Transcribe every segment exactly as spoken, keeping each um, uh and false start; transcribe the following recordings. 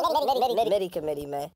Committee committee, man.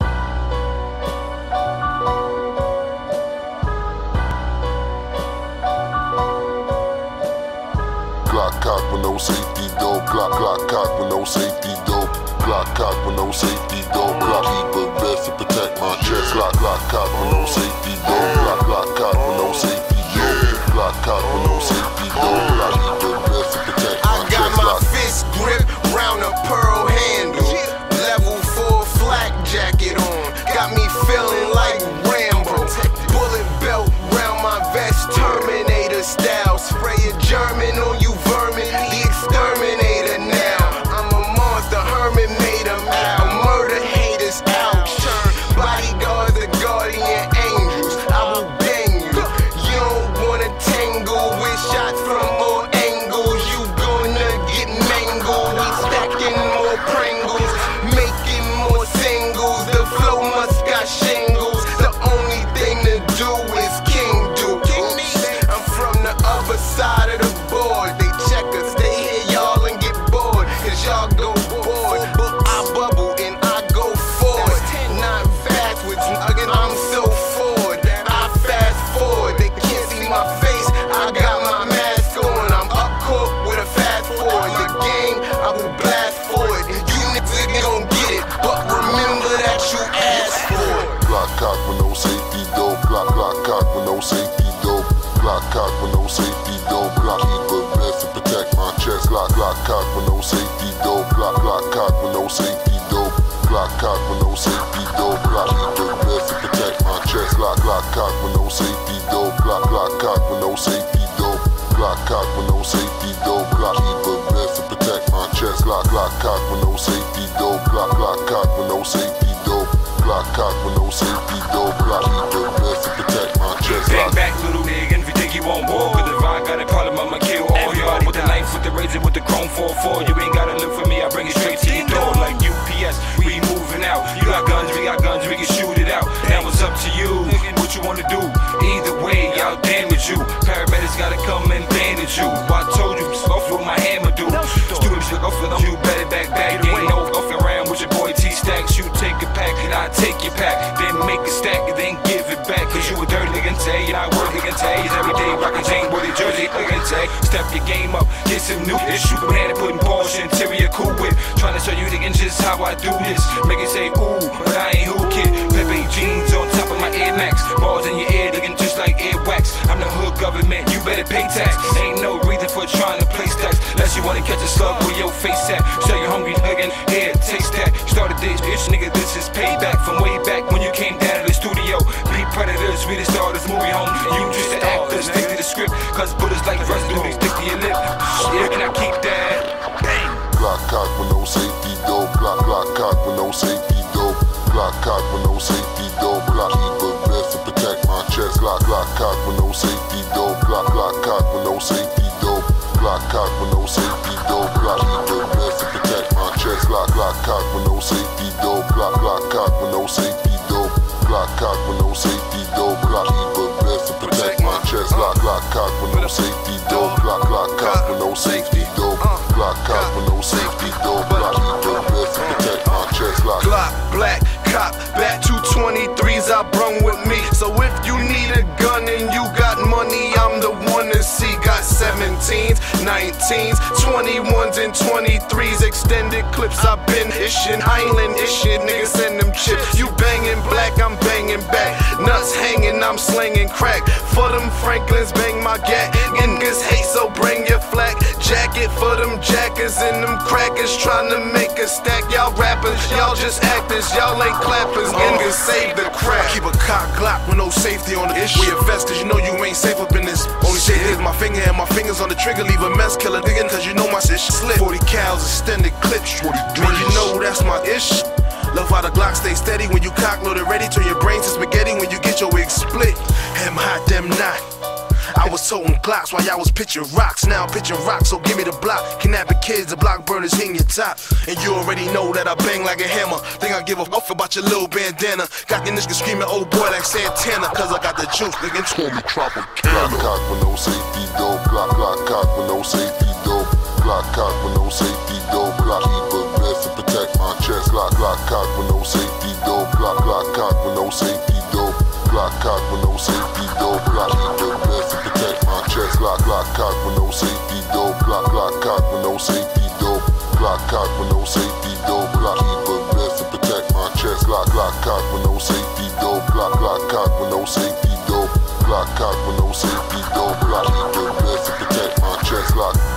Glock cock with no safety dope. Glock Glock cock with no safety dope. Glock cock with no safety dope. Glock keep a vest to protect my chest. Glock Glock cock with no safety dope. Glock Glock cock with no safety dope. Glock cock with no safety dope. Glock keep a vest to protect my chest. I got my fist grip round a pearl handle. Level four flak jacket on. Got me feeling like Rambo. Bullet belt round my vest, Terminator style. Spray a German on you vermin, the exterminator now. I'm a monster, Herman made him out. Murder haters out. Turn bodyguards the guardian angels. I will bang you. You don't wanna tangle with shots from all angles. You gonna get mangled. We stacking more Pringles, making more singles. The flow must got shingles. The only thing to do is King do. I'm from the other side of the board. They check us, they hear y'all and get bored. Cause y'all go bored. But I bubble and I go forward. Not backwards, again, I'm so forward. I fast forward, they can't see my face. I got my mask on. I'm up court with a fast forward. The game, I will blast forward. You niggas gon' get it, but remember that you asked for it. Glock cock with no safety dope. Glock Glock cock with no safety dope. Glock cock with no safety dope. Glock keep a vest to protect my chest. Glock Glock cock with no safety dope. Glock Glock cock with no safety dope. Glock cock with no safety dope. Glock keep a vest to protect my chest. Glock Glock cock with no safety dope. Glock Glock cock with no safety dope. Glock cock with no safety dope. Glock keep a vest to protect my chest. Glock Glock cock with no safety dope. Glock Glock cock with no safety dope. Glock cock with no safety dope. Glock keep a vest to protect my chest. Bang back, little nigga, if you think you won't war. With the vibe, got a problem, I'ma kill all y'all. With the knife, with the razor, with the chrome four four. You ain't gotta look for me, I bring it straight to your door. Like U P S, we moving out. You got guns, we got guns, we can shoot it out. Now it's up to you, what you wanna do. Either way, I'll damage you. Paramedics gotta come and bandage you. I told you, off with my hammer, dude. Students look off with them, you better back back. Ain't no off around with your boy T-Stacks. You take a pack and I take your pack. Then make a stack and then give it back. Cause you a dirty nigga tay, and I work nigga tay. Every day rockin' chain, boy, the jersey nigga tay. Step your game up, get some new issue. Banana pudding, Porsche, interior, cool whip. Tryna show you niggas just how I do this. Make it say ooh, but I ain't who kid. Pepe jeans on top of my Air Max. Balls in your ear looking just like earwax. I'm the hood government, you better pay tax. Ain't no reason for trying to play stacks. Unless you wanna catch a slug where your face at. Show you hungry nigga, here, taste that. Started this bitch, nigga, this is payback. From way back when you came down to the studio. Be predators, we the star of this movie, home. You just an actor, stick to the script. Cause bullets like residue, they stick to your lip. Yeah, and I keep that. Bang. Glock cock with no safety dope. Glock Glock cock with no safety dope. Glock cock with no safety dope. Glock keep a vest to protect my chest. Glock Glock cock with no safety dope. Glock Glock cock with no safety dope. Glock cock with no safety dope. Glock keep a vest to protect my chest. Glock Glock cock with no safety dope. Glock Glock cock with no safety dope. Glock cock with no safety dope. Glock keep a vest to protect my chest. Glock Glock cock with no safety dope. Glock Glock cock with no safety dope. Glock cock with no safety dope. Glock keep a vest to protect my chest. Glock black cop back two twenty-threes I brung with me. So if you need a gun and you got money, I'm the one to see. Got seventeens, nineteens, twenty-ones and twenty-threes. Extended clips I've been ishin'. Island ishin', niggas send them chips. You bangin' black, I'm bangin' back. Nuts hanging, I'm slinging crack. For them Franklins, bang my gat. Niggas hate, so bring your flak jacket. For them jackers and them crackers trying to make a stack. Y'all rappers, y'all just actors, y'all ain't clappers. Niggas save the crack. Keep a cock Glock with no safety on the issue. We invest cause you know you ain't safe up in this. Only shit is my finger and my fingers on the trigger. Leave a mess killer digging cause you know my shit slip. forty cals, extended clips. Man, you know that's my ish. Love how the Glock stay steady when you cock loaded ready. Turn your brain to spaghetti when you get your wig split. Hem hot, them not. I was toting Glocks while y'all was pitching rocks. Now I'm pitching rocks, so give me the block. Kidnapping kids, the block burners in your top. And you already know that I bang like a hammer. Think I give a fuck about your little bandana. Got the niggas screaming, oh boy, like Santana. Cause I got the juice, nigga, told me Tropicana. Glock cock with no safety dope. Glock Glock cock with no safety dope. Glock cock with no safety dope. Glock keep a vest to protect my chest. Glock Glock cock with no safety door. Glock, Glock cock with no safety door. Glock cock with no safety door. Glock keep the best to protect my chest. Glock, Glock cock with no safety door. Glock, Glock cock with no safety door. Glock cock with no safety door. Glock keep the best to protect my chest. Glock, Glock cock with no safety door. Glock, Glock cock with no safety door. Glock cock with no safety door. Glock keep the best to protect my chest. Glock.